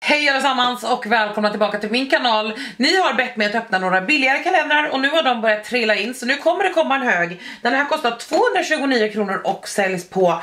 Hej allesammans och välkomna tillbaka till min kanal. Ni har bett mig att öppna några billigare kalendrar och nu har de börjat trilla in. Så nu kommer det komma en hög. Den här kostar 229 kronor och säljs på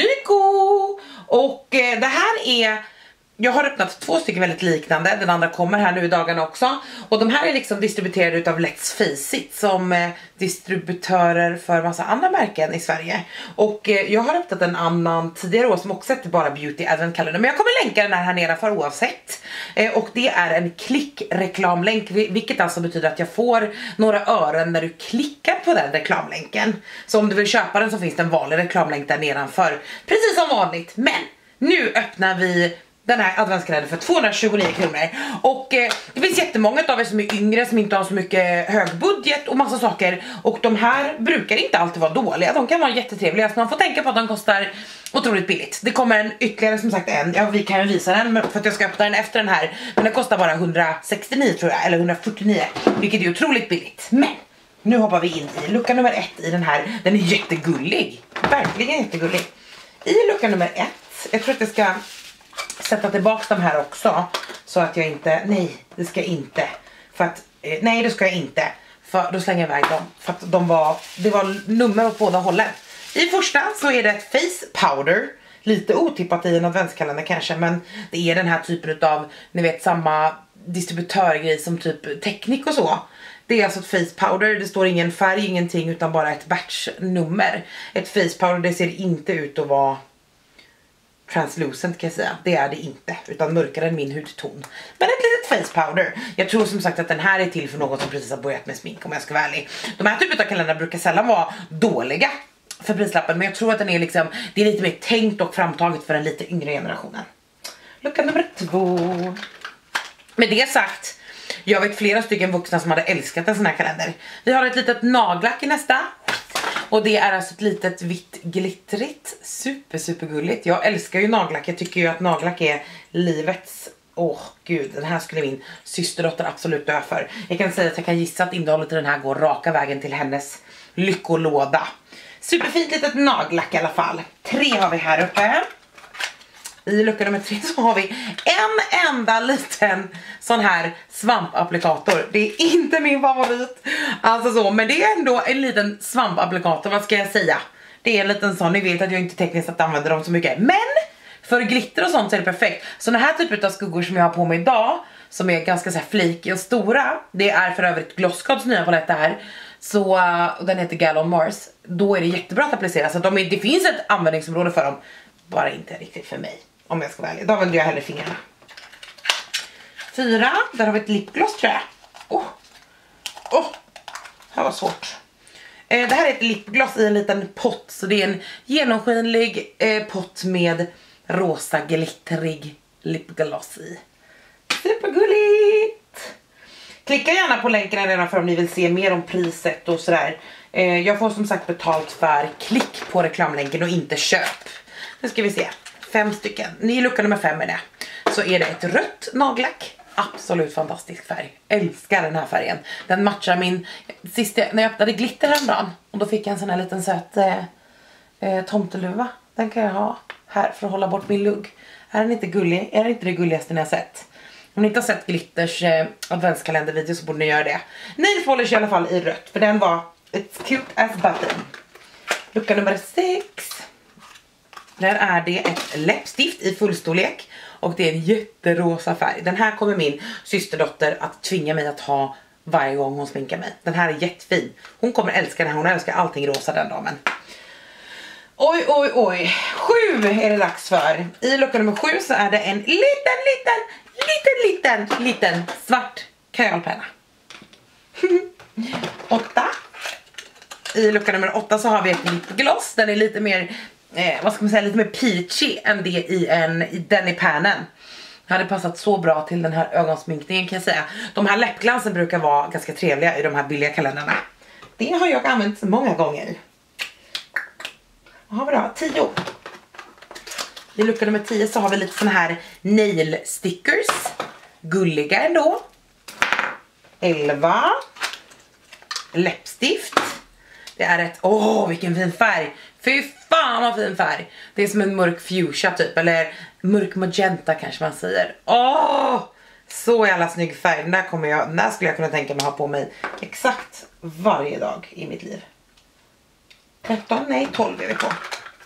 Lyko. Och det här är... Jag har öppnat 2 stycken väldigt liknande. Den andra kommer här nu i dagarna också. Och de här är liksom distribuerade utav Let's Face It som distributörer för massa andra märken i Sverige. Och jag har öppnat en annan tidigare år som också heter bara Beauty adventkalender. Men jag kommer länka den här nere för oavsett. Och det är en klickreklamlänk, vilket alltså betyder att jag får några ören när du klickar på den reklamlänken. Så om du vill köpa den så finns det en vanlig reklamlänk där nedanför. Precis som vanligt. Men nu öppnar vi den här adventskalendern för 229 kronor. Och det finns jättemånga av er som är yngre som inte har så mycket hög budget och massa saker. Och de här brukar inte alltid vara dåliga. De kan vara jättetrevliga, så man får tänka på att de kostar otroligt billigt. Det kommer en ytterligare, som sagt, en. Ja, vi kan ju visa den för att jag ska öppna den efter den här. Men den kostar bara 169 tror jag, eller 149. Vilket är otroligt billigt. Men nu hoppar vi in i lucka nummer 1 i den här. Den är jättegullig. Verkligen jättegullig. I lucka nummer 1, jag tror att det ska... sätta tillbaka de här också så att jag inte, nej det ska jag inte, för att, nej det ska jag inte, för då slänger jag iväg dem, för att det var nummer åt båda hållen. I första så är det ett face powder, lite otippat i en adventskalender kanske, men det är den här typen av, ni vet, samma distributörgrej som typ Teknik och så. Det är alltså ett face powder, det står ingen färg, ingenting, utan bara ett batchnummer. Ett face powder, det ser inte ut att vara translucent kan jag säga, det är det inte, utan mörkare än min hudton. Men ett litet face powder. Jag tror som sagt att den här är till för någon som precis har börjat med smink, om jag ska vara ärlig. De här typen av kalendrar brukar sällan vara dåliga för prislappen, men jag tror att den är liksom, det är lite mer tänkt och framtaget för den lite yngre generationen. Lucka nummer 2. Med det sagt, jag vet flera stycken vuxna som hade älskat en sån här kalender. Vi har ett litet nagellack i nästa. Och det är alltså ett litet vitt glittrigt, super gulligt. Jag älskar ju nagellack, jag tycker ju att nagellack är livets... Gud, den här skulle min systerdotter absolut dö för. Jag kan säga att jag kan gissa att innehållet i den här går raka vägen till hennes lyckolåda. Superfint litet nagellack i alla fall. 3 har vi här uppe. I lucka nummer 3 så har vi en enda liten sån här svampapplikator. Det är inte min favorit, alltså så, men det är ändå en liten svampapplikator, vad ska jag säga. Det är en liten sån, ni vet att jag inte tekniskt att använder dem så mycket. Men för glitter och sånt så är det perfekt. Så den här typen av skuggor som jag har på mig idag, som är ganska så här flikiga och stora, det är för övrigt Glosscods nya palett här. Så den heter Gallon Mars. Då är det jättebra att applicera, så det finns ett användningsområde för dem. Bara inte riktigt för mig, om jag ska välja. Då använder jag hellre fingrarna. 4, där har vi ett lipgloss tror jag. Det här var svårt. Det här är ett lipgloss i en liten pott. Så det är en genomskinlig pott med rosa glittrig lipgloss i. Supergulligt! Klicka gärna på länken redan för om ni vill se mer om priset och sådär. Jag får som sagt betalt för klick på reklamlänken och inte köp. Nu ska vi se. 5 stycken. Ni lucka nummer 5 är det. Så är det ett rött nagellack. Absolut fantastisk färg. Älskar den här färgen. Den matchar min... Sist när jag öppnade glitter häromdagen. Och då fick jag en sån här liten söt tomteluva. Den kan jag ha här för att hålla bort min lugg. Är den inte gullig? Är det inte det gulligaste ni har sett? Om ni inte har sett Glitters adventskalendervideo så borde ni göra det. Nail polish i alla fall i rött. För den var it's cute as button. Lucka nummer 6. Där är det ett läppstift i fullstorlek. Och det är en jätterosa färg. Den här kommer min systerdotter att tvinga mig att ha varje gång hon sminkar mig. Den här är jättefin. Hon kommer älska den här. Hon älskar allting rosa den dagen. Oj. 7 är det dags för. I lucka nummer 7 så är det en liten svart kajalpenna. 8. I lucka nummer 8 så har vi ett lipgloss. Den är lite mer... vad ska man säga, lite mer peachy än det i den i pannan. Det hade passat så bra till den här ögonsminkningen kan jag säga. De här läppglansen brukar vara ganska trevliga i de här billiga kalendrarna. Det har jag använt många gånger. Vad har vi då? 10. I lucka nummer 10 så har vi lite såna här nail stickers. Gulliga ändå. 11. Läppstift. Det är ett, vilken fin färg. Fy fan vad fin färg. Det är som en mörk fuchsia typ. Eller mörk magenta kanske man säger. Åh! Så jävla snygg färg. Den där skulle jag kunna tänka mig ha på mig exakt varje dag i mitt liv. 13, nej 12 är vi på.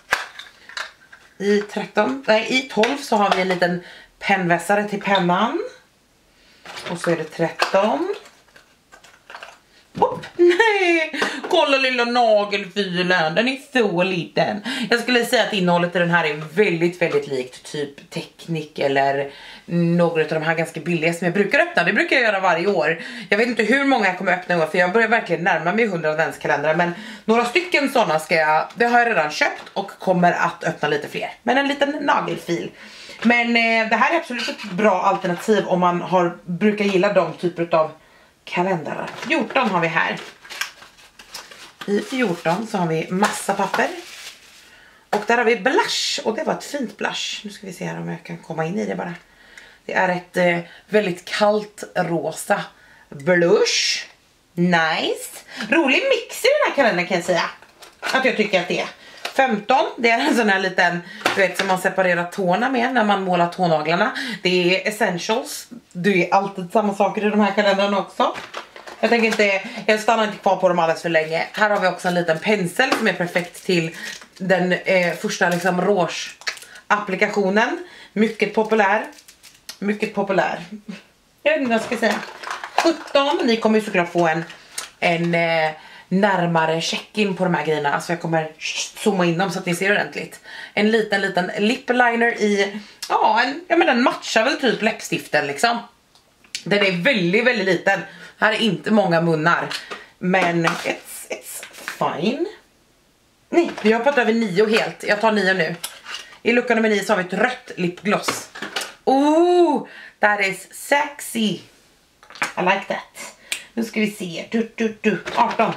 I 12 så har vi en liten pennvässare till pennan. Och så är det 13. Boop. Nej, kolla lilla nagelfilen, den är så liten. Jag skulle säga att innehållet i den här är väldigt, väldigt likt typ Teknik eller några av de här ganska billiga som jag brukar öppna. Det brukar jag göra varje år. Jag vet inte hur många jag kommer öppna i år, för jag börjar verkligen närma mig 100 adventskalendrar. Men några stycken sådana det har jag redan köpt och kommer att öppna lite fler. Men en liten nagelfil. Men det här är absolut ett bra alternativ om man brukar gilla de typer av kalendrar. 14 har vi här. I 14 så har vi massa papper. Och där har vi blush. Och det var ett fint blush. Nu ska vi se här om jag kan komma in i det bara. Det är ett väldigt kallt rosa blush. Nice. Rolig mix i den här kalendern kan jag säga. Att jag tycker att det är. 15, det är en sån här liten, du vet, som man separerar tårna med när man målar tånaglarna. Det är essentials. Det är alltid samma saker i de här kalendrarna också. Jag stannar inte kvar på dem alldeles för länge. Här har vi också en liten pensel som är perfekt till den första liksom rouge-applikationen. Mycket populär. Mycket populär. Jag vet inte vad jag ska säga. 17, ni kommer ju såklart få en närmare check-in på de här grejerna. Alltså jag kommer zooma in dem så att ni ser ordentligt. En liten lip liner i, men den matchar väl typ läppstiften liksom. Den är väldigt, väldigt liten. Här är inte många munnar. Men it's fine. Nej, vi har hoppat över 9 helt. Jag tar 9 nu. I lucka nummer 9 så har vi ett rött lipgloss. Oh, that is sexy. I like that. Nu ska vi se. 18.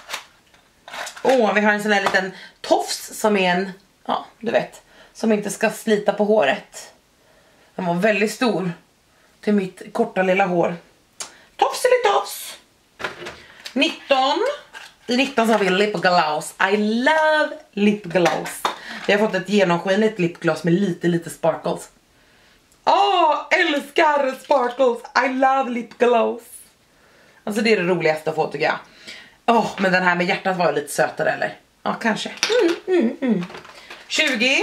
Vi har en sån här liten tofs som är en, du vet, som inte ska slita på håret. Den var väldigt stor till mitt korta lilla hår. Tofs eller tofs. 19. I 19 så har vi lipgloss. I love lipgloss. Vi har fått ett genomskinligt lipgloss med lite sparkles. Älskar sparkles. I love lipgloss. Alltså det är det roligaste att få tycker jag. Men den här med hjärtat var lite sötare eller? Ja, kanske. 20.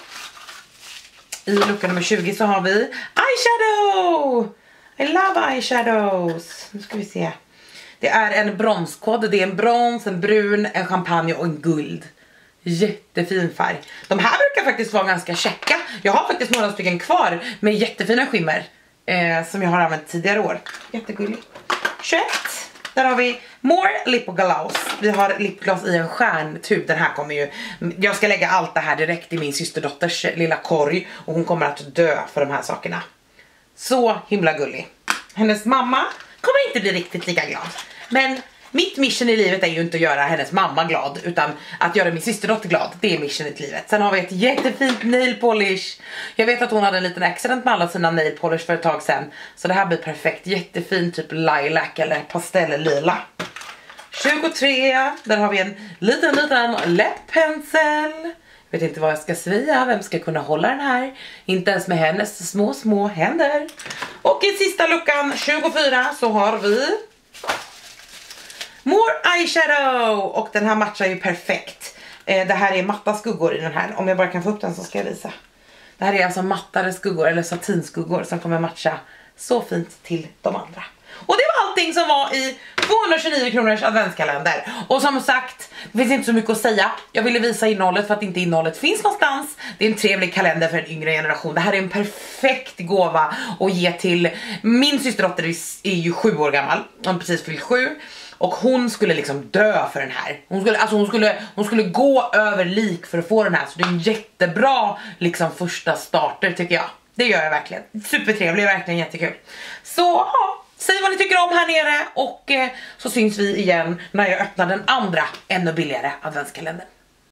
I lucka nummer 20 så har vi eyeshadow. I love eyeshadows. Nu ska vi se. Det är en bronskod. Det är en brons, en brun, en champagne och en guld. Jättefin färg. De här brukar faktiskt vara ganska checka. Jag har faktiskt några stycken kvar med jättefina skimmer. Som jag har använt tidigare år. Jättegullig. 21. Där har vi more lipgloss. Vi har lipgloss i en stjärntub. Den här kommer ju, jag ska lägga allt det här direkt i min systerdotters lilla korg. Och hon kommer att dö för de här sakerna. Så himla gullig. Hennes mamma kommer inte bli riktigt lika glad. Men mitt mission i livet är ju inte att göra hennes mamma glad, utan att göra min systerdotter glad. Det är mission i livet. Sen har vi ett jättefint nail polish. Jag vet att hon hade en liten accident med alla sina nail polish för ett tag sedan. Så det här blir perfekt. Jättefin typ lilac eller pastelllila. 23. Där har vi en liten läpppensel. Vet inte vad jag ska svia. Vem ska kunna hålla den här? Inte ens med hennes små händer. Och i sista luckan 24 så har vi more eyeshadow. Och den här matchar ju perfekt. Det här är matta skuggor i den här. Om jag bara kan få upp den så ska jag visa. Det här är alltså mattare skuggor eller satinskuggor som kommer matcha så fint till de andra. Och det var allting som var i 229 kronors adventskalender. Och som sagt, det finns inte så mycket att säga. Jag ville visa innehållet för att inte innehållet finns någonstans. Det är en trevlig kalender för en yngre generation. Det här är en perfekt gåva att ge till min systerdotter är ju 7 år gammal. Hon precis fyllt 7. Och hon skulle liksom dö för den här. Hon skulle gå över lik för att få den här. Så det är en jättebra liksom första starter tycker jag. Det gör jag verkligen. Supertrevlig, verkligen jättekul. Så ja, säg vad ni tycker om här nere. Och så syns vi igen när jag öppnar den andra ännu billigare adventskalendern.